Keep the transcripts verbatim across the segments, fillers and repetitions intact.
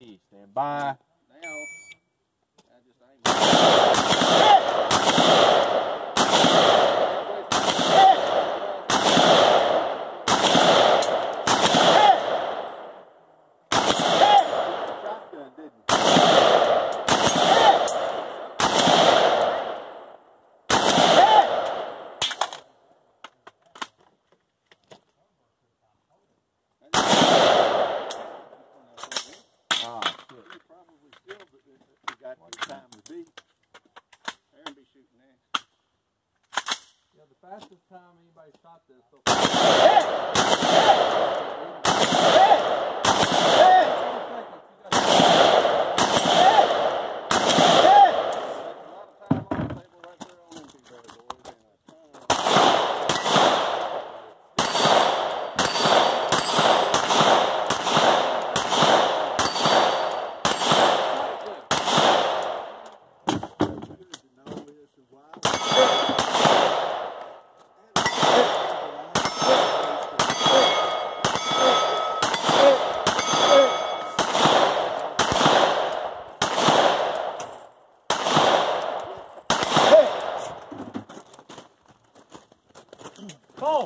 Stand by. Now, I just ain't. Shotgun, didn't you? Ah, shit. You probably still got your time to beat. Aaron be shooting next. Yeah, the fastest time anybody shot this so Go!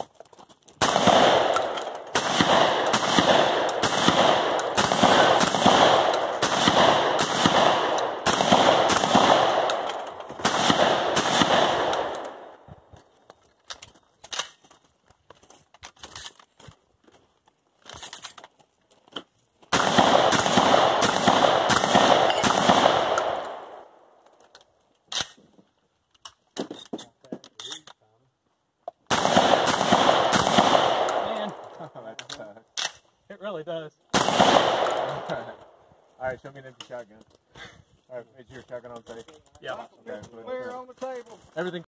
It really does. Alright, show me an empty shotgun. Alright, is your shotgun on safe? yeah. Okay. Clear on the table. Everything.